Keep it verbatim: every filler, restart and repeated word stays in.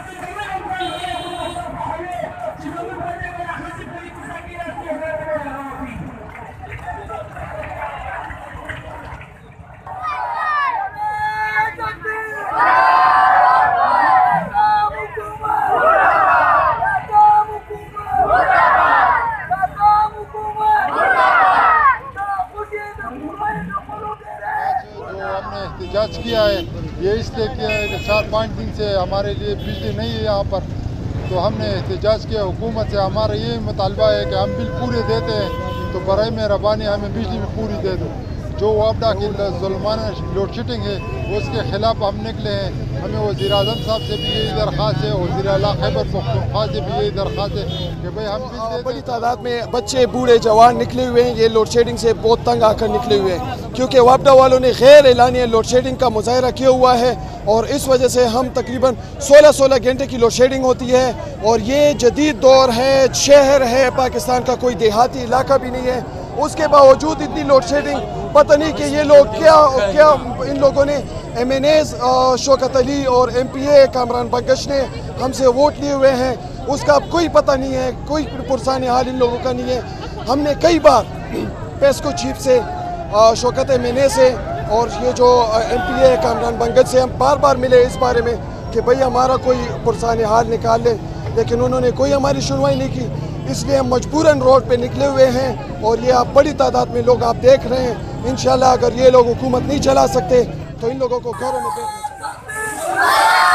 एहतजाज किया है ये इसलिए किया है कि चार पाँच दिन से हमारे लिए बिजली नहीं है यहाँ पर, तो हमने एहतजाज किया हुकूमत से। हमारा ये मुतालबा है कि हम बिल पूरे देते हैं तो बराए मेहरबानी हमें बिजली भी पूरी दे दो। जो वापडा की जुल्माना लोड शेडिंग है उसके खिलाफ हम निकले हैं। हमें वज़ीर आज़म साहब से भी यही दरख्वास्त है, वज़ीर आला खैबर पख्तूनख्वा से भी यही दरख्वास्त है कि भाई हम बिल बड़ी तादाद में बच्चे बूढ़े जवान निकले हुए हैं। ये लोड शेडिंग से बहुत तंग आकर निकले हुए हैं क्योंकि वापडा वालों ने गैर एलानिया लोड शेडिंग का मुजाहरा किया हुआ है और इस वजह से हम तकरीबन सोलह सोलह घंटे की लोड शेडिंग होती है। और ये जदीद दौर है, शहर है पाकिस्तान का, कोई देहाती इलाका भी नहीं है। उसके बावजूद इतनी लोड शेडिंग, पता नहीं कि ये लोग क्या क्या इन लोगों ने M N A Shaukat Ali और M P A Kamran Bangash ने हमसे वोट लिए हुए हैं, उसका अब कोई पता नहीं है, कोई पुरसानी हाल इन लोगों का नहीं है। हमने कई बार पेस्को चीफ से, शौकत एम एन ए से और ये जो M P A Kamran Bangash से हम बार बार मिले इस बारे में कि भाई हमारा कोई पुरसानी हाल निकाल ले, लेकिन उन्होंने कोई हमारी सुनवाई नहीं की। इसलिए हम मजबूरन रोड पे निकले हुए हैं और ये आप बड़ी तादाद में लोग आप देख रहे हैं। इंशाल्लाह अगर ये लोग हुकूमत नहीं चला सकते तो इन लोगों को घरों में बैठना चाहिए।